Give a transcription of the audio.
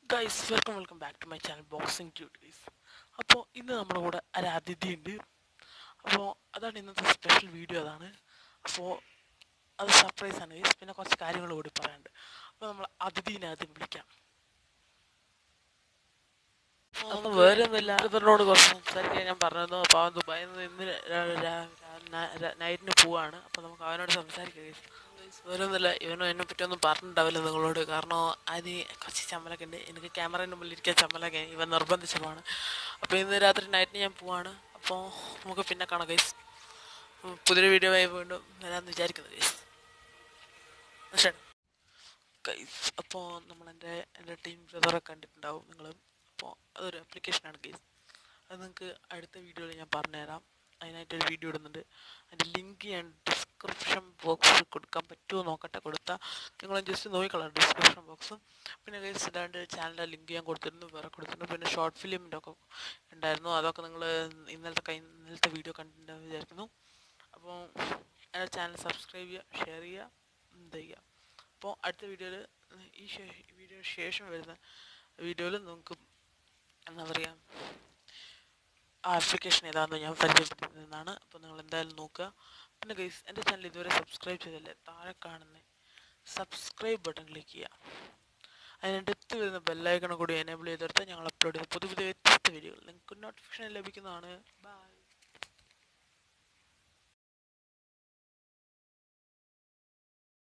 Guys welcome back to my channel boxing tutorials. അപ്പോൾ ഇന്ന് നമ്മുടെ കൂടെ ഒരു അതിഥി ഉണ്ട്. അപ്പോൾ അതാണ് ഇന്നത്തെ സ്പെഷ്യൽ വീഡിയോ. അതാണ് അപ്പോൾ അത് സർപ്രൈസ് ആണ് ഗൈസ്. പിന്നെ കുറച്ച് കാര്യങ്ങൾ കൂടി പറയാനുണ്ട്. അപ്പോൾ നമ്മൾ അതിഥീനെ ആദ്യം വിളിക്കാം. അപ്പോൾ വേറെ ഒന്നുമില്ല, ഇവരോട് കുറച്ച് സംസാരിക്കാൻ ഞാൻ പറഞ്ഞിരുന്നു. അപ്പോൾ അവൻ ദുബായിൽ നിന്ന് ഇന്ന് നൈറ്റിന് പോവാണ്. അപ്പോൾ നമുക്ക് അവനോട് സംസാരിക്കാം ഗൈസ്. വേറെ ഒന്നുമില്ല, ഇവനും എന്നെ പറ്റി ഒന്നും പറഞ്ഞിട്ടുണ്ടാവില്ല നിങ്ങളോട്. കാരണം അതിന് കുറച്ച് ചമ്മലൊക്കെ ഉണ്ട്. എനിക്ക് ക്യാമറേൻ്റെ മുമ്പിലിരിക്കാൻ ചമ്മലൊക്കെ ഇവൻ നിർബന്ധിച്ചതാണ്. അപ്പോൾ ഇന്ന് രാത്രി നൈറ്റിന് ഞാൻ പോവാണ്. അപ്പോൾ നമുക്ക് പിന്നെ കാണാം ഗൈസ്. പുതിയൊരു വീഡിയോ ആയി വീണ്ടും വരാമെന്ന് വിചാരിക്കുന്നത് ഗൈസ്. ഗൈസ് അപ്പോൾ നമ്മൾ എൻ്റെ ടീം ബ്രദറെ കണ്ടിട്ടുണ്ടാവും നിങ്ങൾ. അപ്പോൾ അതൊരു ആപ്ലിക്കേഷനാണ് ഗൈസ്. അത് നിങ്ങൾക്ക് അടുത്ത വീഡിയോയിൽ ഞാൻ പറഞ്ഞുതരാം. അതിനായിട്ടൊരു വീഡിയോ ഇടുന്നുണ്ട്. അതിൻ്റെ ലിങ്ക് ഞാൻ ഡിസ്ക്രിപ്ഷൻ ബോക്സിൽ കൊടുക്കാൻ പറ്റുമോ നോക്കട്ടെ. കൊടുത്താൽ നിങ്ങൾ ജസ്റ്റ് നോക്കിക്കളാം ഡിസ്ക്രിപ്ഷൻ ബോക്സും. പിന്നെ ഗൈസ് ഇതാണ്ട് ചാനലിൻ്റെ ലിങ്ക് ഞാൻ കൊടുത്തിരുന്നു, വേറെ കൊടുത്തിരുന്നു. പിന്നെ ഷോർട്ട് ഫിലിമിൻ്റെ ഒക്കെ ഉണ്ടായിരുന്നു. അതൊക്കെ നിങ്ങൾ ഇന്നലത്തെ വീഡിയോ കണ്ടിട്ടുണ്ടെന്ന് വിചാരിക്കുന്നു. അപ്പോൾ എൻ്റെ ചാനൽ സബ്സ്ക്രൈബ് ചെയ്യുക, ഷെയർ ചെയ്യുക, എന്ത് ചെയ്യുക. അപ്പോൾ അടുത്ത വീഡിയോയിൽ ഈ വീഡിയോന് ശേഷം വരുന്ന വീഡിയോയിൽ നിങ്ങൾക്ക് എന്താ പറയുക ആ ആപ്ലിക്കേഷൻ ഏതാണെന്ന് ഞാൻ പരിചയപ്പെടുത്തുന്നതാണ്. അപ്പോൾ നിങ്ങൾ എന്തായാലും നോക്കുക. പിന്നെ ഗൈസ് എൻ്റെ ചാനൽ ഇതുവരെ സബ്സ്ക്രൈബ് ചെയ്തല്ലേ, താഴെ കാണുന്ന സബ്സ്ക്രൈബ് ബട്ടൺ ക്ലിക്ക് ചെയ്യുക. അതിനടുത്ത് വരുന്ന ബെല്ലൈക്കൺ കൂടി എനേബിൾ ചെയ്തെടുത്താൽ ഞങ്ങൾ അപ്ലോഡ് ചെയ്യുന്ന പുതിയ വ്യത്യസ്ത വീഡിയോകൾ നിങ്ങൾക്ക് നോട്ടിഫിക്കേഷൻ ലഭിക്കുന്നതാണ്. ബൈ.